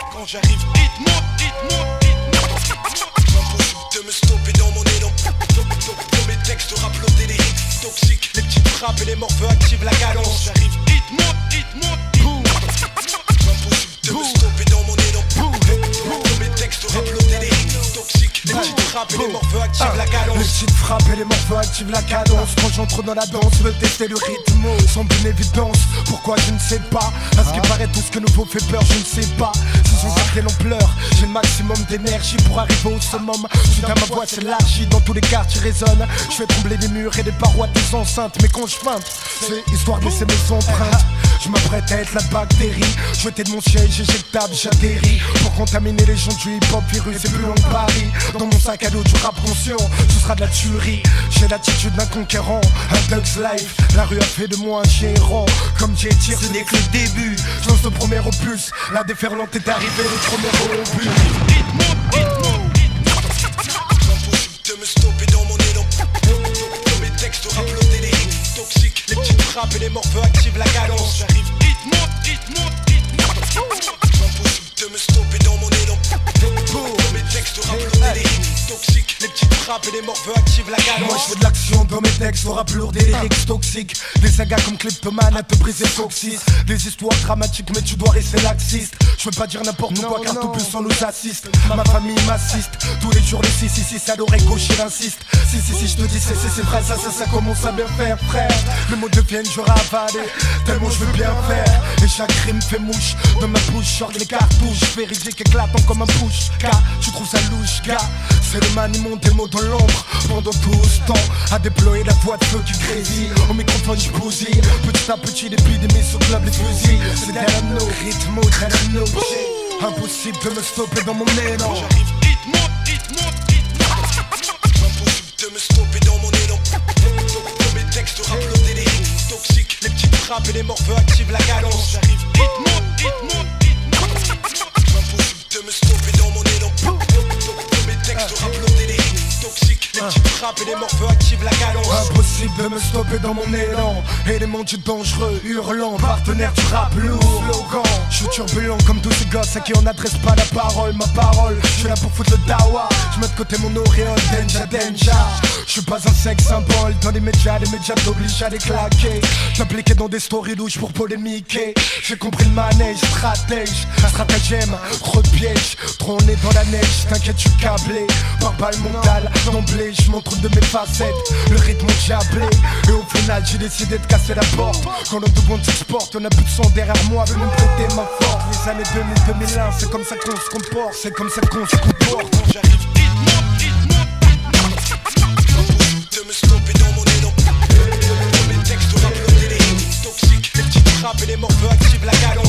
Quand j'arrive, rythme. Impossible de me stopper dans mon élan. Dans mes textes, uploader les hits toxiques. Les petites frappes et les morveux activent la cadence. J'arrive, rythme. Impossible de me stopper dans mon élan. Dans mes textes, uploader les hits toxiques. Les petites frappes et les morveux activent la cadence. Les petites frappes et les morveux activent la cadence. Quand j'entre dans la danse, veulent tester le rythme. Semble une évidence, pourquoi je ne sais pas. À ce qui paraît tout ce que nouveau fait peur, je ne sais pas. Si son quelle ampleur, j'ai le maximum d'énergie pour arriver au summum. Soudain ma voix s'élargit, dans tous les quartiers résonne. Je fais trembler les murs et les parois des enceintes. Mais quand je feinte, c'est histoire de laisser mes empreintes. Je m'apprête à être la bactérie. Jeté de mon siège éjectable, j'atterris pour contaminer les gens du hip-hop virus et plus loin que Paris. Dans mon sac à dos du rap conscient, ce sera de la tuerie. J'ai l'attitude d'un conquérant, un Dug's Life. La rue a fait de moi un gérant. Comme j'ai tiré, ce n'est que le début. Je lance le premier opus, la déferlante est arrivée, le premier au but. Impossible de me stopper dans mon élan. Dans mes textes, uploader les hits toxiques. Les petites frappes et les morveux activent la cadence. J'arrive, rythme. Impossible de me stopper dans mon élan. Dans mes textes, uploader les hits toxiques. Les petites frappes et les morveux activent la cadence. Moi je veux de l'action dans mes textes, au rap lourd des lyrics toxiques. Des sagas comme Kleptoman à te briser le coccyx. Des histoires dramatiques mais tu dois rester laxiste. Je veux pas dire n'importe quoi car tout plus on nous assiste. Ma famille m'assiste, tous les jours le 666 à l'oreille gauche il insiste. Si je te dis c'est vrai ça commence à bien faire frère. Les mots deviennent dur à avaler, tellement je veux bien faire. Et chaque rime fait mouche, dans ma bouche short les cartouches. Véridique éclatant comme un push, car tu trouves ça louche gars. C'est le maniement des mots dans l'ombre. Pendant tout ce temps, à déployer la voix de feu qui grésille. Au microphone je bousille, petit à petit l'épidémie sur club les fusils. C'est derrière nos rythmes, derrière nos G. Impossible de me stopper dans mon élan. J'arrive, rythme. Impossible de me stopper dans mon élan. Dans mes textes, uploader les hits toxiques. Les petites frappes et les morveux activent la cadence. J'arrive, rythme. Impossible de me stopper dans mon élan. Dans mes textes, uploader les hits toxiques. Les petites frappes et les morveux activent la cadence. Impossible de me stopper dans mon élan. Élément du dangereux, hurlant, partenaire du rap lourd. Slogan, je suis turbulent comme tous ces gosses à qui on n'adresse pas la parole. Ma parole, je suis là pour foutre le dawa. Je mets de côté mon auréole, danger. Je suis pas un sex symbole dans les médias t'obligent à les claquer. T'appliquer dans des stories louches pour polémiquer. J'ai compris le manège, stratagème, trop de pièges. Trop on est dans la neige, t'inquiète je suis câblé. Par balle mentale, d'emblée, je montre une de mes facettes. Le rythme diablé, et au final j'ai décidé de casser la porte. Quand l'on demande se porte, on a plus de son derrière moi, veut me prêter ma force. Les années 2000-2001, c'est comme ça qu'on se comporte. C'est comme ça qu'on se comporte. Quand j'arrive, rythme. Impossible de me stopper dans mon élan. Dans mes textes, uploader les hits toxiques. Les petites frappes et les morveux activent la cadence.